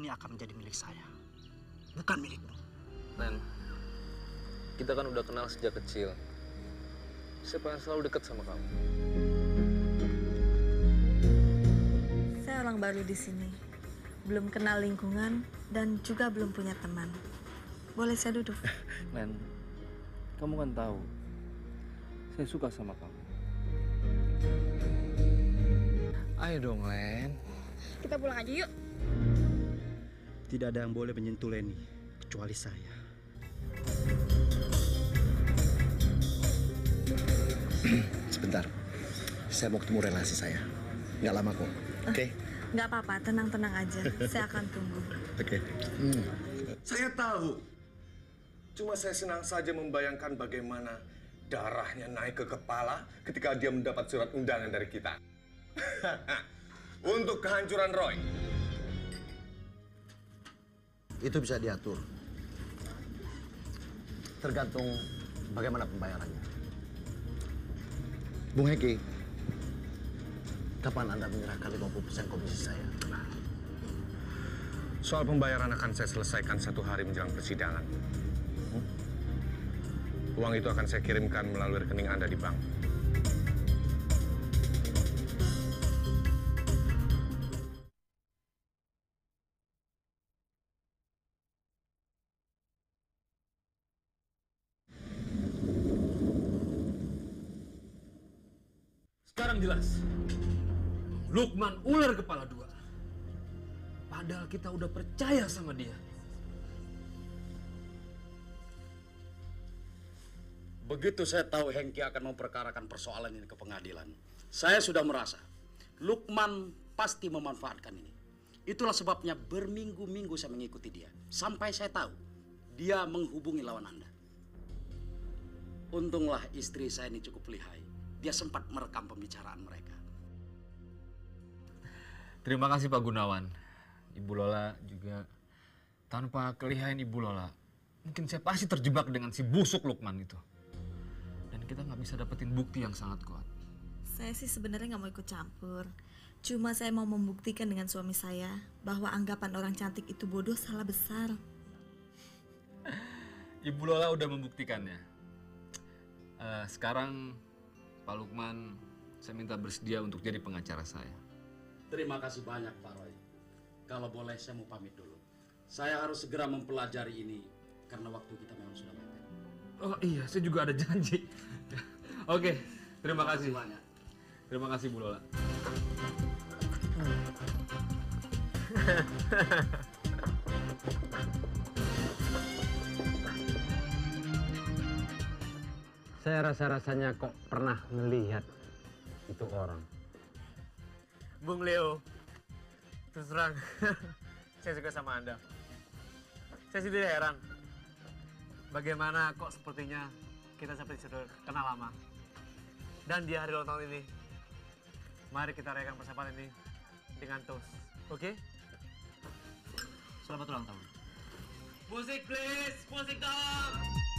ini akan menjadi milik saya, bukan milikmu. Len, kita kan udah kenal sejak kecil. Saya pengen selalu dekat sama kamu. Saya orang baru di sini, belum kenal lingkungan dan juga belum punya teman. Boleh saya duduk? Len, kamu kan tahu, saya suka sama kamu. Ayo dong, Len. Kita pulang aja yuk. Tidak ada yang boleh menyentuh Leni, kecuali saya. Sebentar, saya mau ketemu relasi saya. Nggak lama kok, oke? Nggak apa-apa, tenang-tenang aja. Saya akan tunggu. Oke. Saya tahu. Cuma saya senang saja membayangkan bagaimana darahnya naik ke kepala ketika dia mendapat surat undangan dari kita. Untuk kehancuran Roy. Itu bisa diatur. Tergantung bagaimana pembayarannya. Bung Heki, kapan Anda menyerahkan 50% komisi saya? Soal pembayaran akan saya selesaikan 1 hari menjelang persidangan. Uang itu akan saya kirimkan melalui rekening Anda di bank. Sekarang jelas, Lukman ular kepala 2. Padahal kita udah percaya sama dia. Begitu saya tahu Hengki akan memperkarakan persoalan ini ke pengadilan, saya sudah merasa Lukman pasti memanfaatkan ini. Itulah sebabnya berminggu-minggu saya mengikuti dia, sampai saya tahu dia menghubungi lawan Anda. Untunglah istri saya ini cukup lihai. Dia sempat merekam pembicaraan mereka. Terima kasih Pak Gunawan. Ibu Lola juga, tanpa kelihayan Ibu Lola, mungkin saya pasti terjebak dengan si busuk Lukman itu. Dan kita nggak bisa dapetin bukti yang sangat kuat. Saya sih sebenarnya nggak mau ikut campur. Cuma saya mau membuktikan dengan suami saya bahwa anggapan orang cantik itu bodoh salah besar. Ibu Lola udah membuktikannya. Sekarang Pak Lukman, saya minta bersedia untuk jadi pengacara saya. Terima kasih banyak Pak Roy. Kalau boleh saya mau pamit dulu. Saya harus segera mempelajari ini karena waktu kita memang sudah mepet. Oh iya, saya juga ada janji. Oke, terima kasih. Banyak. Terima kasih Bu Lola. Saya rasa-rasanya kok pernah melihat itu orang. Bung Leo, terus terang, saya suka sama Anda. Saya sendiri heran, bagaimana kok sepertinya kita seperti sudah kenal lama. Dan di hari ulang tahun ini, mari kita rayakan persahabatan ini dengan toast, oke? Selamat ulang tahun. Musik please, musik dong!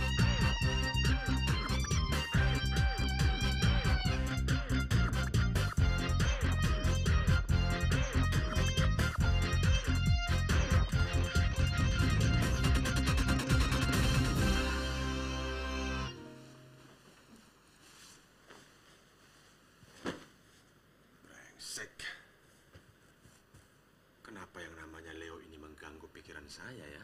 Kenapa yang namanya Leo ini mengganggu pikiran saya ya?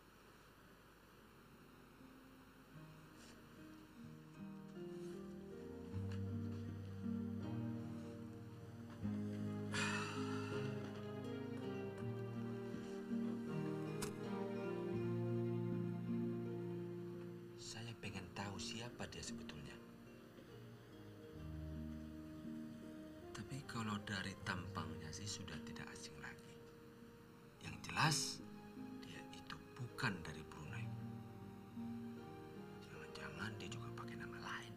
Saya pengen tahu siapa dia sebetulnya. Tapi kalau dari tampangnya sih sudah tidak asing lagi. Yang jelas, dia itu bukan dari Brunei. Jangan-jangan dia juga pakai nama lain.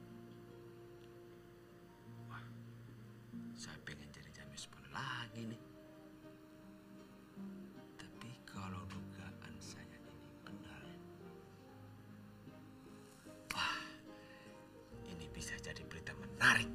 Wah, saya pengen jadi James Bond lagi nih. Tapi kalau dugaan saya ini benar, wah, ini bisa jadi berita menarik.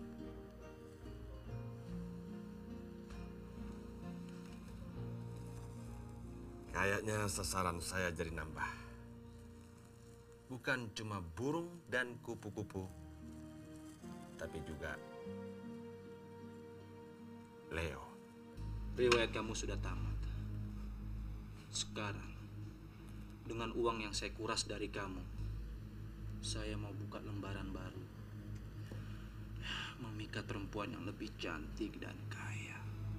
Kayaknya sasaran saya jadi nambah. Bukan cuma burung dan kupu-kupu, tapi juga Leo. Riwayat kamu sudah tamat. Sekarang, dengan uang yang saya kuras dari kamu, saya mau buka lembaran baru. Memikat perempuan yang lebih cantik dan kaya.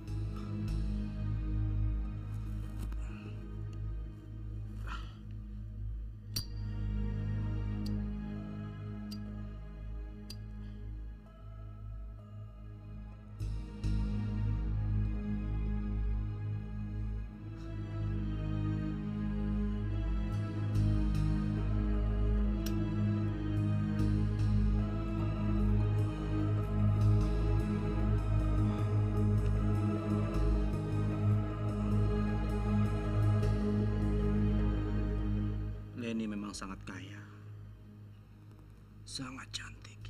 Leni memang sangat kaya, sangat cantik,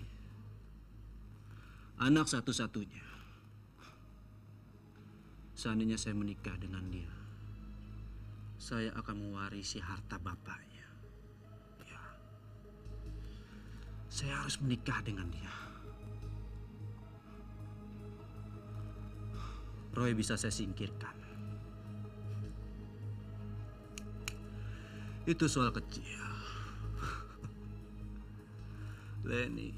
anak satu-satunya. Seandainya saya menikah dengan dia, saya akan mewarisi harta bapaknya. Ya, saya harus menikah dengan dia. Roy bisa saya singkirkan. Itu soal kecil. Leni.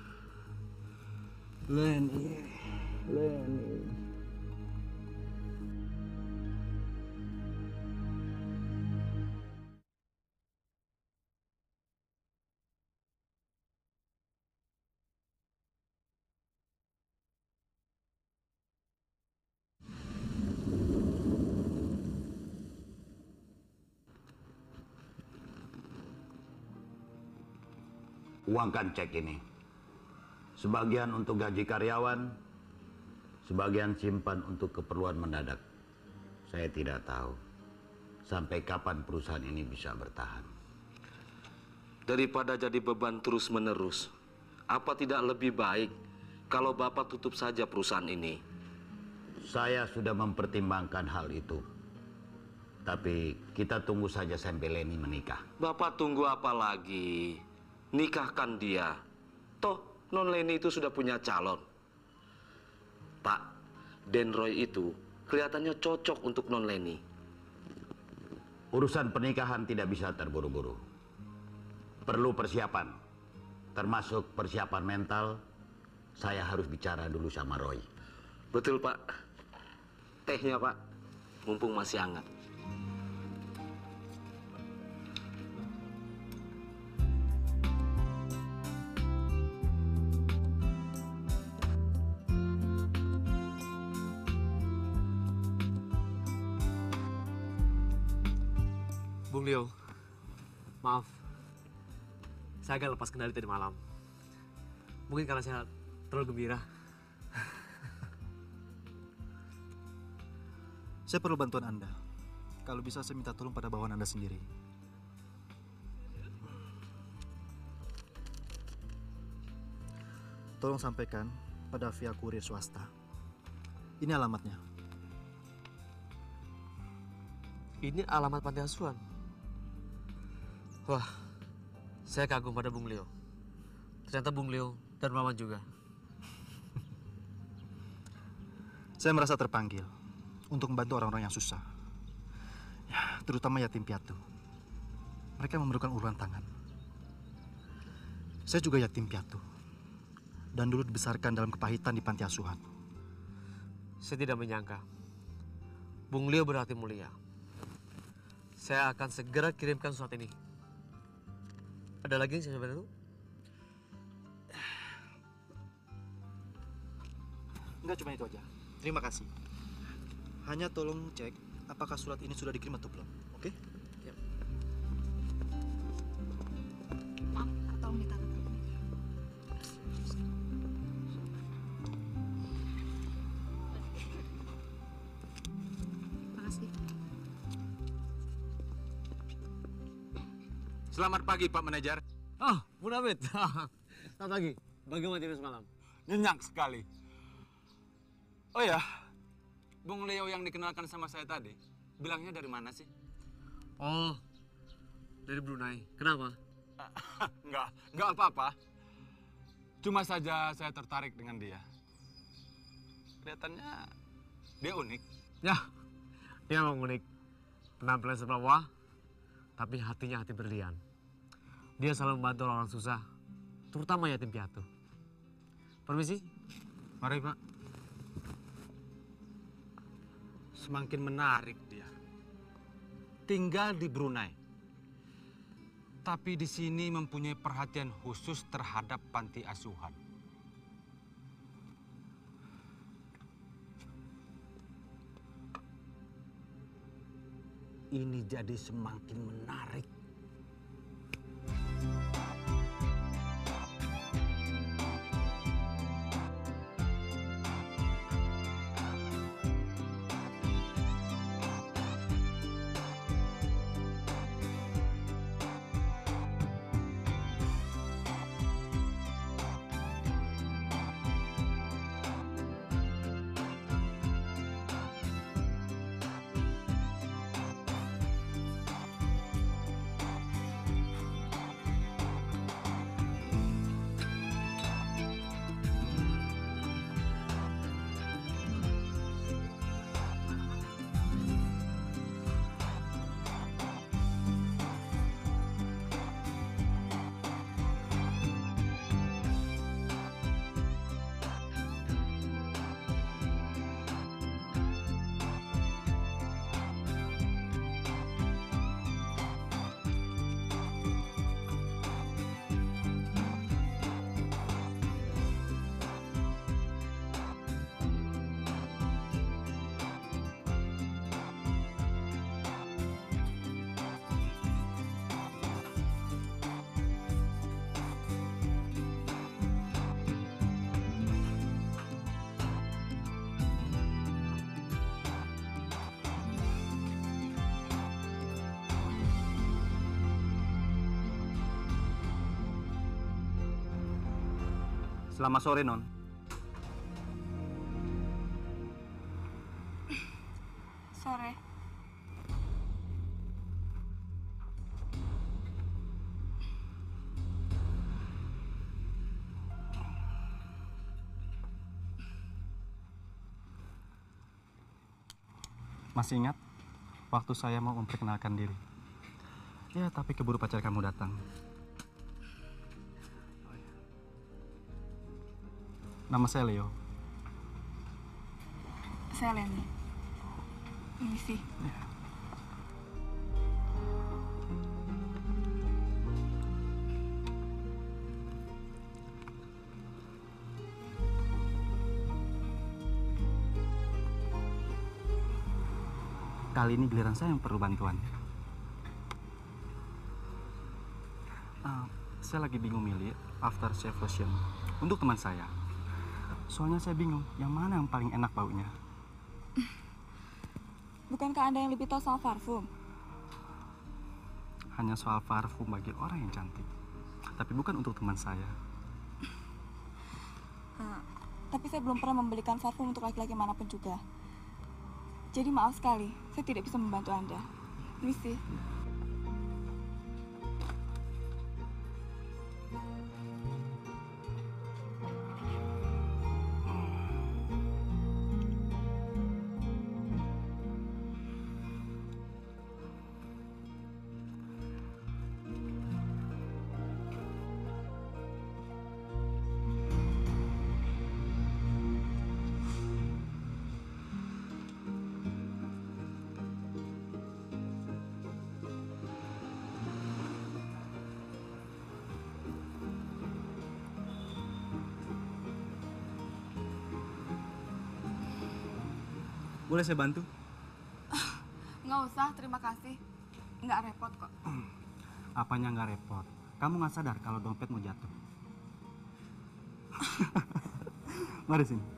Uangkan cek ini. Sebagian untuk gaji karyawan, sebagian simpan untuk keperluan mendadak. Saya tidak tahu sampai kapan perusahaan ini bisa bertahan. Daripada jadi beban terus-menerus, apa tidak lebih baik kalau Bapak tutup saja perusahaan ini? Saya sudah mempertimbangkan hal itu. Tapi kita tunggu saja sampai Leni menikah. Bapak tunggu apa lagi? Nikahkan dia. Toh, Non Leni itu sudah punya calon. Pak, Den Roy itu kelihatannya cocok untuk Non Leni. Urusan pernikahan tidak bisa terburu-buru. Perlu persiapan. Termasuk persiapan mental. Saya harus bicara dulu sama Roy. Betul, Pak. Tehnya, Pak. Mumpung masih hangat. Bung Leo, maaf. Saya agak lepas kendali tadi malam. Mungkin karena saya terlalu gembira. Saya perlu bantuan Anda. Kalau bisa saya minta tolong pada bawahan Anda sendiri. Tolong sampaikan pada via kurir swasta. Ini alamatnya. Ini alamat panti asuhan. Wah, saya kagum pada Bung Leo. Ternyata Bung Leo dan Maman juga. Saya merasa terpanggil untuk membantu orang-orang yang susah. Ya, terutama yatim piatu. Mereka memerlukan uluran tangan. Saya juga yatim piatu. Dan dulu dibesarkan dalam kepahitan di panti asuhan. Saya tidak menyangka Bung Leo berhati mulia. Saya akan segera kirimkan surat ini. Ada lagi yang saya bantu? Enggak, cuma itu aja. Terima kasih. Hanya tolong cek apakah surat ini sudah dikirim atau belum. Oke? Ya. Maaf, tolong ditaruh. Makasih. Selamat pagi, Pak Manajer. Oh, Bu David. Selamat pagi. Bagaimana tidur semalam? Nyenyak sekali. Oh ya, Bung Leo yang dikenalkan sama saya tadi, bilangnya dari mana sih? Oh, dari Brunei. Kenapa? Enggak apa-apa. Cuma saja saya tertarik dengan dia. Kelihatannya dia unik. Ya, dia memang unik. Penampilan sebelah wah, tapi hatinya hati berlian. Dia selalu membantu orang susah, terutama yatim piatu. Permisi. Mari, Pak. Semakin menarik dia. Tinggal di Brunei. Tapi di sini mempunyai perhatian khusus terhadap panti asuhan. Ini jadi semakin menarik. Selamat sore, Non. Sore. Masih ingat waktu saya mau memperkenalkan diri? Ya, tapi keburu pacar kamu datang. Nama saya Leo. Saya Leni. Misi. Kali ini giliran saya yang perlu bantuan. Saya lagi bingung milih after shave lotion untuk teman saya. Soalnya saya bingung, yang mana yang paling enak baunya? Bukankah Anda yang lebih tahu soal parfum? Hanya soal parfum bagi orang yang cantik. Tapi bukan untuk teman saya. Tapi saya belum pernah membelikan parfum untuk laki-laki manapun juga. Jadi maaf sekali, saya tidak bisa membantu Anda. Misi. Boleh saya bantu? Nggak usah, terima kasih. Nggak repot kok. Apanya nggak repot? Kamu nggak sadar kalau dompet mau jatuh? Mari sini.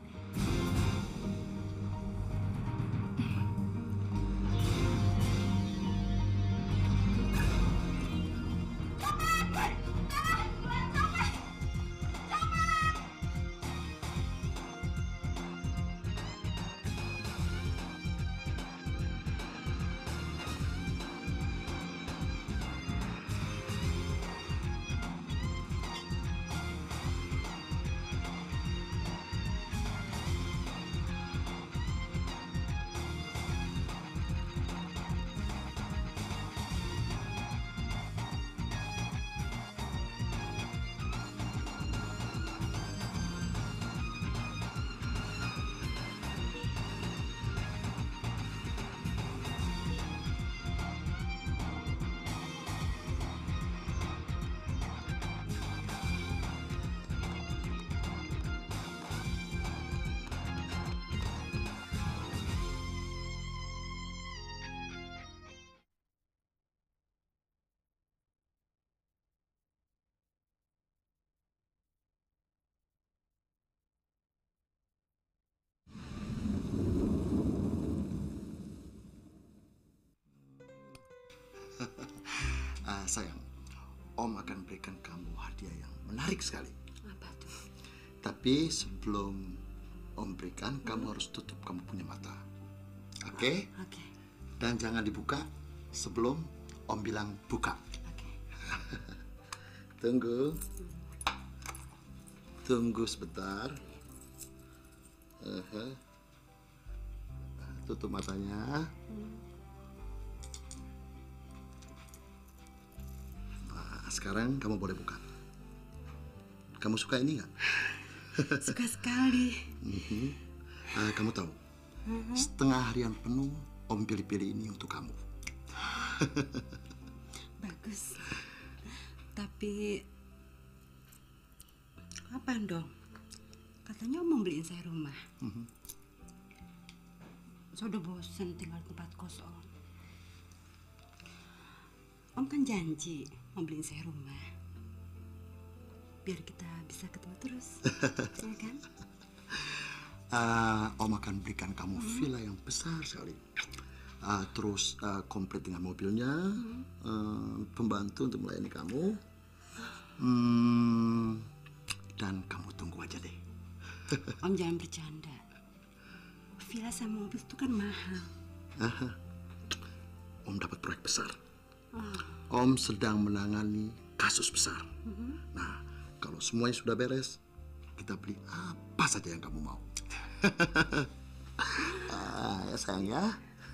Sayang, Om akan berikan kamu hadiah yang menarik sekali. Apa tuh? Tapi sebelum Om berikan, kamu harus tutup kamu punya mata. Oke? Oke. Dan jangan dibuka sebelum Om bilang buka. Oke. Tunggu. Tunggu sebentar. Tutup matanya. Nah, sekarang kamu boleh buka. Kamu suka ini nggak? Suka sekali. Kamu tahu, setengah harian penuh Om pilih-pilih ini untuk kamu. Bagus. Tapi kapan dong? Katanya Om mau beliin saya rumah. Saya udah bosen tinggal di tempat kos Om. Om kan janji mau beliin saya rumah. Biar kita bisa ketemu terus, ya kan? Om akan berikan kamu villa yang besar sekali. Terus komplit dengan mobilnya, pembantu untuk melayani kamu. Dan kamu tunggu aja deh. Om jangan bercanda. Villa sama mobil itu kan mahal. Om dapat proyek besar. Om sedang menangani kasus besar. Nah, kalau semuanya sudah beres, kita beli apa saja yang kamu mau. Ya sayang ya.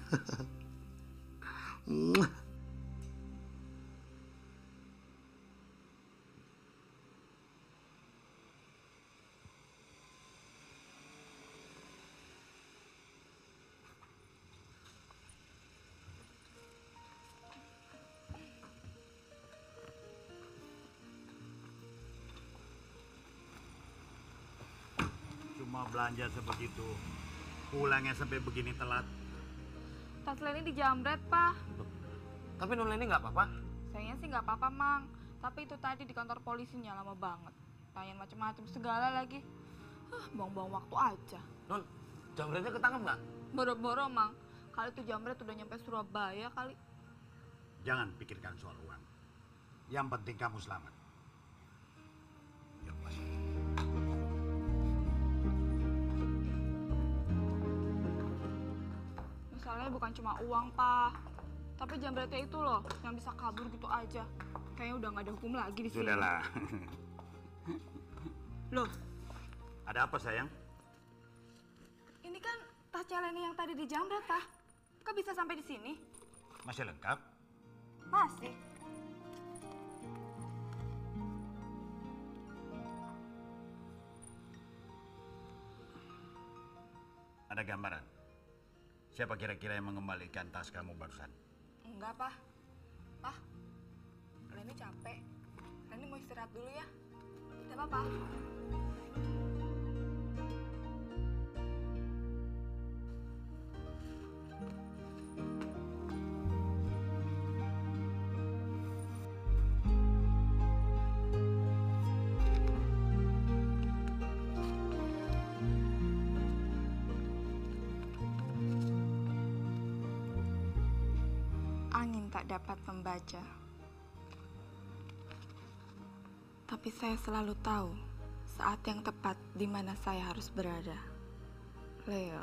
Cuma belanja sebegitu, pulangnya sampai begini telat. Tas Leni dijamret, Pak. Tapi Non Leni nggak apa-apa. Sayangnya sih nggak apa-apa, Mang. Tapi itu tadi di kantor polisinya lama banget. Tanyain macam-macam segala lagi. Buang-buang waktu aja. Non, jamretnya ketangkep nggak? Boro-boro, Mang. Kali itu jamret udah nyampe Surabaya kali. Jangan pikirkan soal uang. Yang penting kamu selamat. Yuk, masuk. Masalahnya bukan cuma uang, Pak. Tapi jamretnya itu loh, yang bisa kabur gitu aja. Kayaknya udah nggak ada hukum lagi di sini. Sudahlah. Loh, Ada apa sayang? ini kan tasnya Leni yang tadi dijamret, Pak. Kok bisa sampai di sini? Masih lengkap? Masih. Ada gambaran? Siapa kira-kira yang mengembalikan tas kamu barusan? Enggak, Pak. Pak, Leni capek. Leni mau istirahat dulu ya. Tidak apa-apa. Angin tak dapat membaca. Tapi saya selalu tahu saat yang tepat di mana saya harus berada. Leo.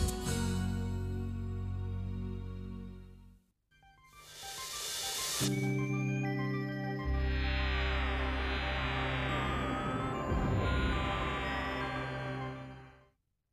Thank you.